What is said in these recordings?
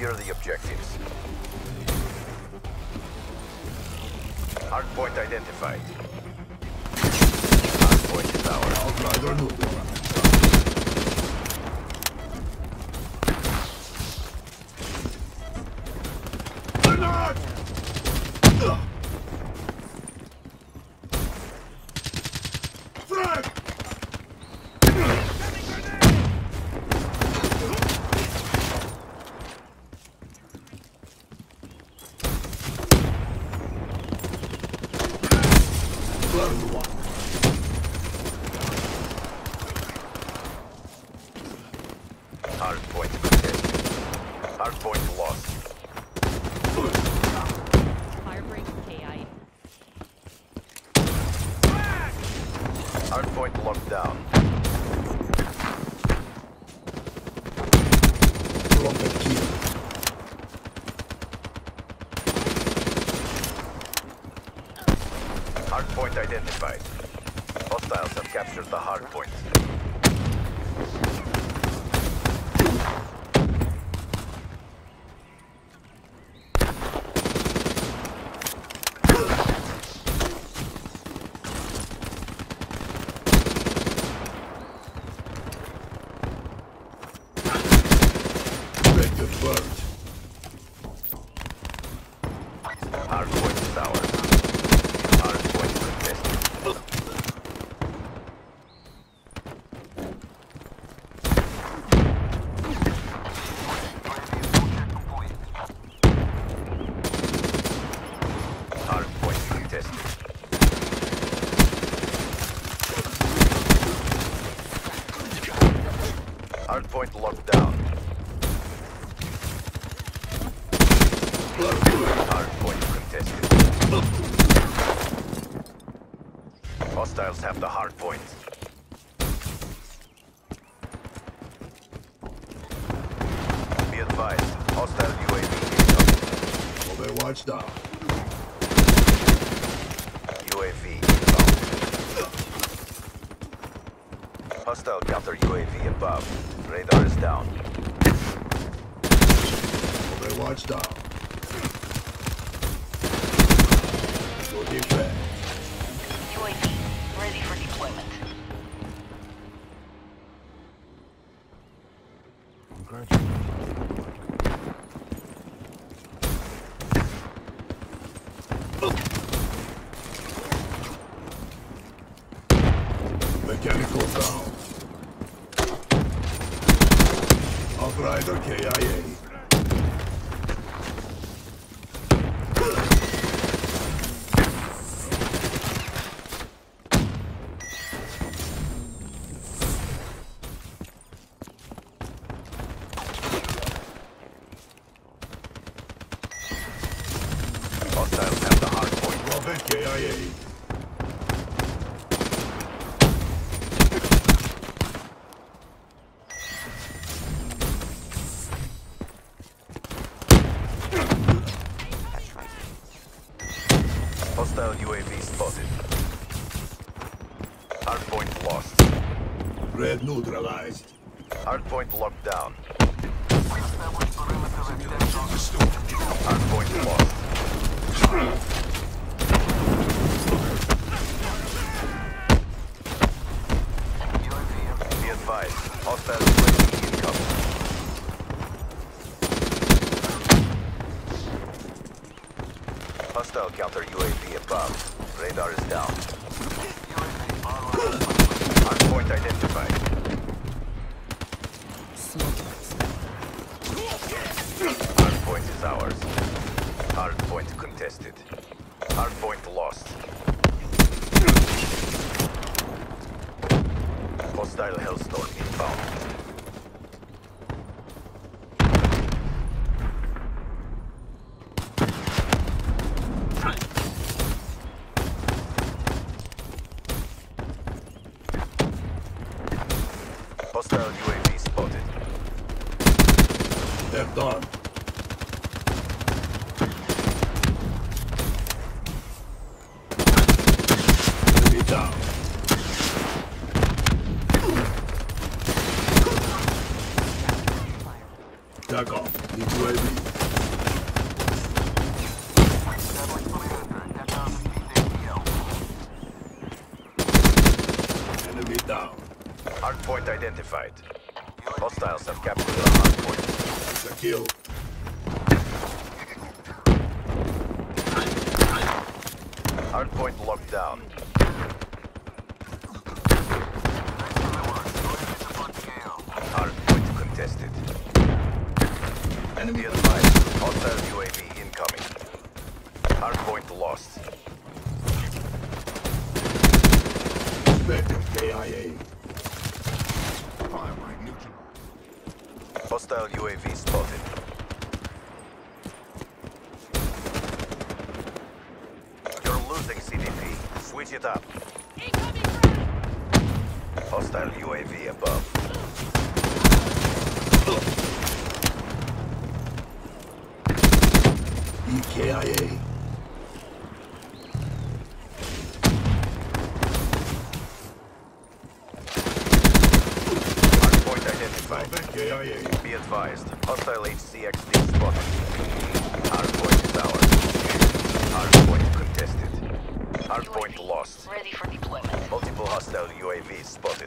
Secure the objectives. Hardpoint identified. Hardpoint is ours. Outrider neutralized. Hardpoint contested. Hardpoint lost. Firebreak KI. Hardpoint locked down. Trumpet kill. Hardpoint identified. Hostiles have captured the hardpoint. Objective burnt. Hardpoint is ours. Hardpoint contested. Hardpoint contested. Hardpoint locked down. Hardpoint contested. Hostiles have the hardpoint. Be advised, hostile UAV incoming. Overwatch down. UAV inbound. Hostile counter UAV above. Radar is down. Overwatch down. To defend. UAV ready for deployment. Mechanical down. Outrider KIA. Hostiles have the hardpoint. Trumpet KIA. Hostile UAV spotted. Hardpoint lost. Red neutralized. Hardpoint locked down. Hardpoint lost. Be advised, hostile UAV incoming. Hostile counter UAV above. Radar is down. Hardpoint identified. Hardpoint is ours. Hardpoint contested. Hardpoint lost. Hostile Hellstorm inbound. Hostile UAV spotted. They're done. Enemy down. Duck off. Need UAV. Enemy down. Hardpoint identified. Hostiles have captured the hardpoint. It's a kill. Hardpoint locked down. Hardpoint contested. Enemy advised. Hostile UAV incoming. Hardpoint lost. Spectre KIA. Hostile UAV spotted. You're losing CDP. Switch it up. Hostile UAV above. EKIA. Hardpoint identified. KIA. Be advised. Hostile HCXD spotted. Hardpoint is ours. Hardpoint contested. Hardpoint UAV lost. ready for deployment. Multiple hostile UAVs spotted.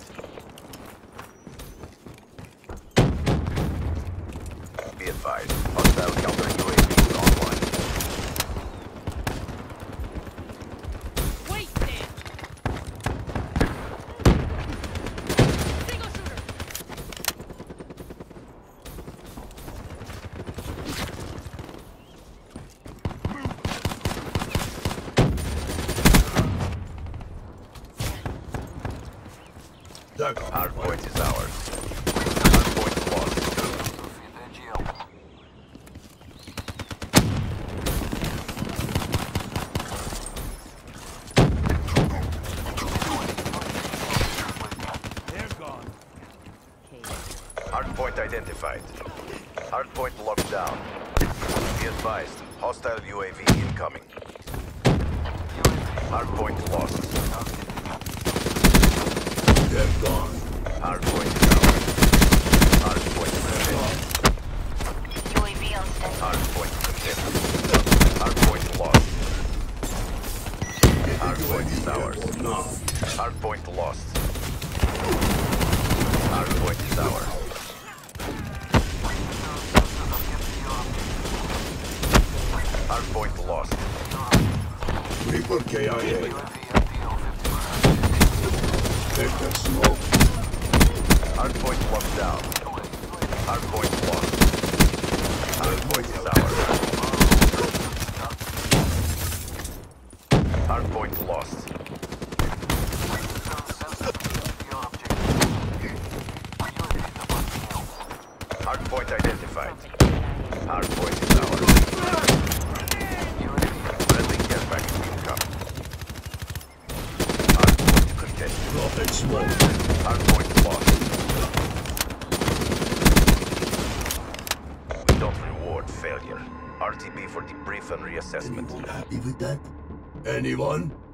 Be advised. Hostile counter UAVs online. Wait, Dan! Single shooter! Hardpoint is ours. Hardpoint lost. They're gone. Hardpoint identified. Hardpoint locked down. Be advised. Hostile UAV incoming. Hardpoint lost. They're gone. Hardpoint is ours. Hardpoint contested. UAV on standby. Hardpoint contested. Hardpoint lost. Hardpoint is ours. No. Hardpoint lost. Hardpoint is ours. Hardpoint lost. Reaper KIA. Vector smoke. Hardpoint locked down. Hardpoint lost. Hardpoint is ours. Hardpoint lost. Hardpoint identified. Hardpoint is ours. Friendly care package incoming. Hardpoint contested. Rocket smoke. Hardpoint lost. We don't reward failure. RTB for debrief and reassessment. Anyone happy with that? Anyone?